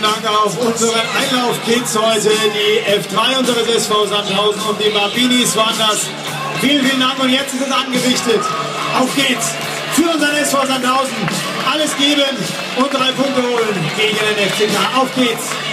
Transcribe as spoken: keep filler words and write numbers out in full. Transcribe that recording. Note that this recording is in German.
Dank auf unseren Einlauf-Kids heute, die F drei unseres S V Sandhausen und die Barbinis waren das. Vielen, vielen Dank und jetzt ist es angerichtet. Auf geht's für unseren S V Sandhausen. Alles geben und drei Punkte holen gegen den F C K. Auf geht's.